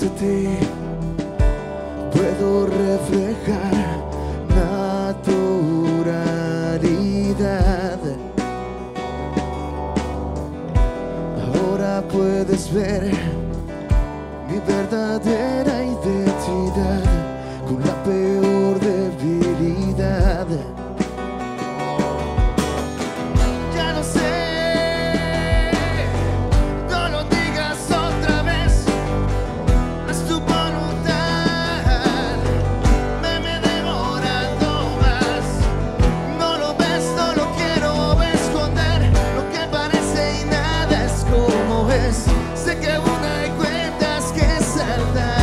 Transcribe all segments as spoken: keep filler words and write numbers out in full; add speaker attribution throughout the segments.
Speaker 1: de ti puedo reflejar naturalidad. Ahora puedes ver mi verdadera identidad con la peor debilidad. Ya lo sé, no lo digas otra vez, es tu voluntad, veme demorando más. No lo ves, no lo quiero esconder, lo que parece y nada es como es. Sé que aún hay cuentas que saldar.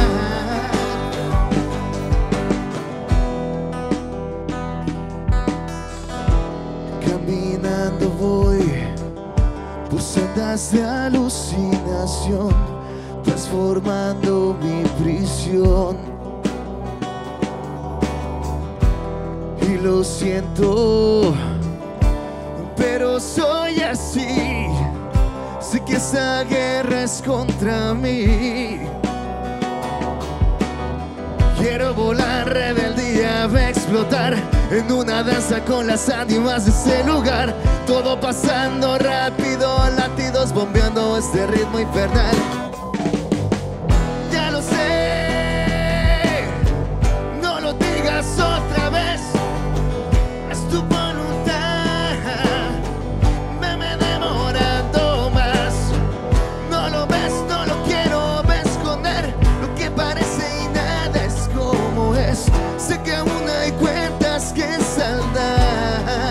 Speaker 1: Caminando voy por sendas de alucinación, transformando mi prisión. Y lo siento, pero soy así. Sé que esa guerra es contra mí. Quiero volar, rebeldía va a explotar en una danza con las ánimas de ese lugar. Todo pasando rápido, latidos bombeando este ritmo infernal. Ya lo sé, no lo digas otra vez, es tu voluntad, veme demorando más. No lo ves, no lo quiero esconder, lo que parece y nada es como es. Sé que aún hay cuentas que saldar.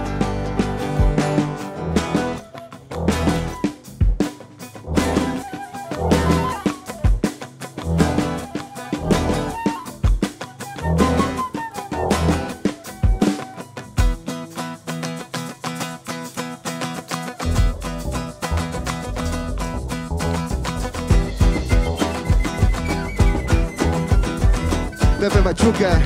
Speaker 1: Pepe Machuca.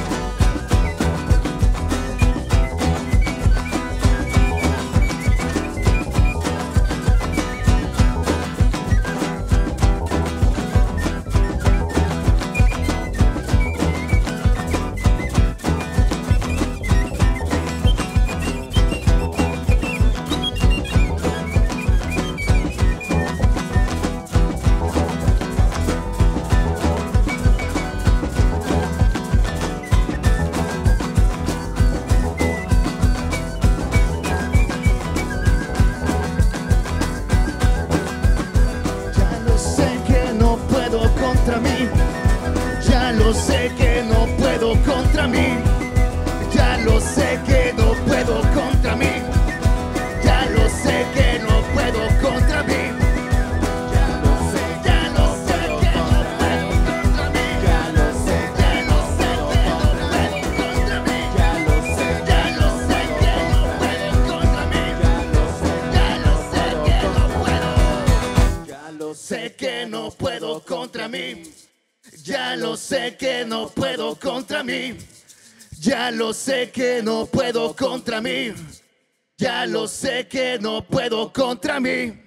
Speaker 1: Ya lo sé que no puedo contra mí, ya lo sé que no puedo contra mí, ya lo sé que no puedo contra mí, ya lo sé, ya lo sé que no puedo contra mí, ya lo sé, ya lo sé que no puedo contra mí, ya lo sé, ya lo sé que no puedo contra mí, ya lo sé, ya lo sé que no puedo, ya lo sé que no puedo contra mí. Ya lo sé que no puedo contra mí. Ya lo sé que no puedo contra mí. Ya lo sé que no puedo contra mí.